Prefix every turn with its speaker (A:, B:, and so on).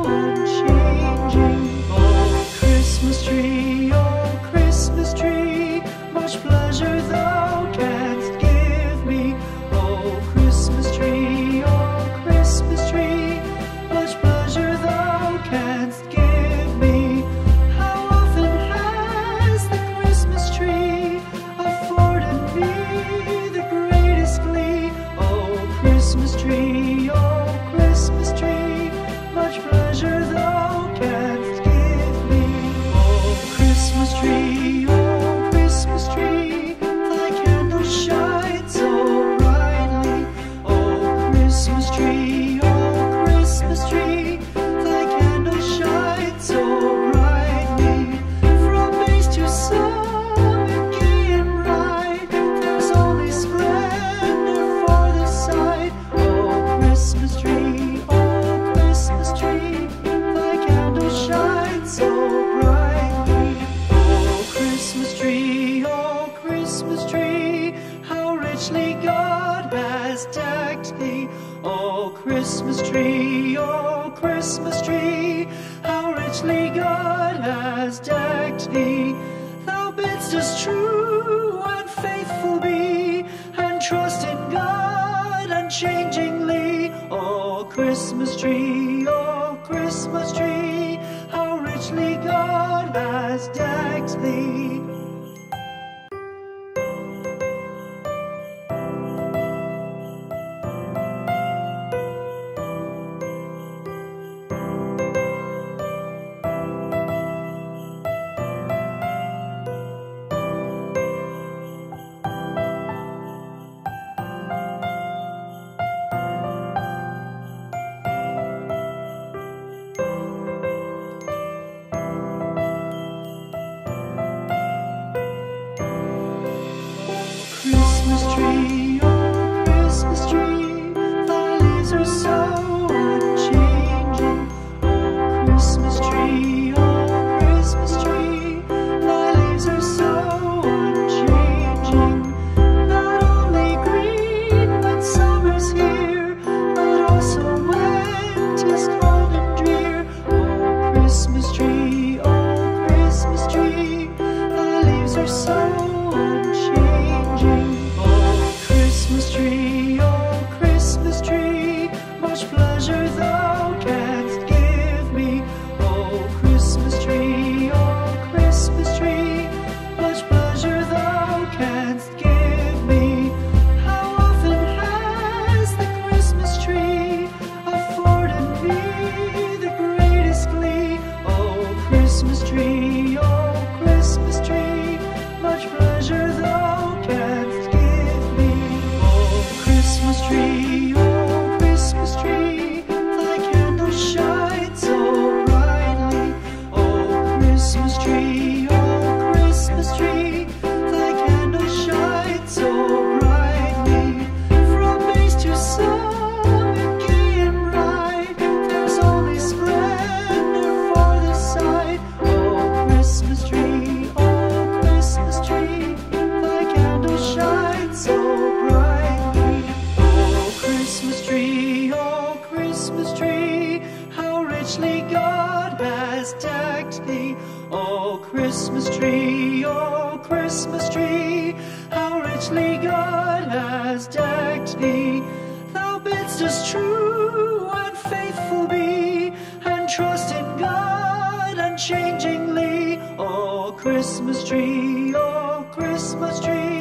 A: unchanging. Oh, Christmas tree, much pleasure thou canst give me. Oh, Christmas tree, much pleasure thou canst give me. How often has the Christmas tree afforded me the greatest glee? Oh, Christmas tree, much pleasure thou canst give me. Oh, Christmas tree, thy candle shines so brightly. Oh, Christmas tree, thy candle shines so brightly. From base to summit, gay and bright, there's only splendor for the sight. Oh, Christmas tree, thy candle shines so brightly. Oh, Christmas tree, how richly God has decked thee. Oh, Christmas tree, how richly God has decked thee. Thou bidst us true and faithful be, and trust in God unchangingly. Oh, Christmas tree, how richly God has decked thee. Christmas tree, thy leaves are so unchanging. Oh, Christmas tree, thy leaves are so unchanging. Not only green when summer's here, but also when 'tis cold and drear. Oh, Christmas tree, thy leaves are so unchanging. Oh, Christmas tree, much pleasure thou canst give me. Oh, Christmas tree, much pleasure thou canst give me. How often has the Christmas tree afforded me the greatest glee? Oh, Christmas tree, much pleasure thou canst give me. Oh, Christmas tree, thy candle shines so brightly. Oh, Christmas tree, thy candle shines so brightly. From base to summit, gay and bright, there's only splendor for the sight. Oh, Christmas tree, thy candle shines so brightly. Oh, Christmas tree, how richly God has decked thee. Oh, Christmas tree, how richly God has decked thee. Thou bidst us true and faithful be, and trust in God unchangingly. Oh, Christmas tree,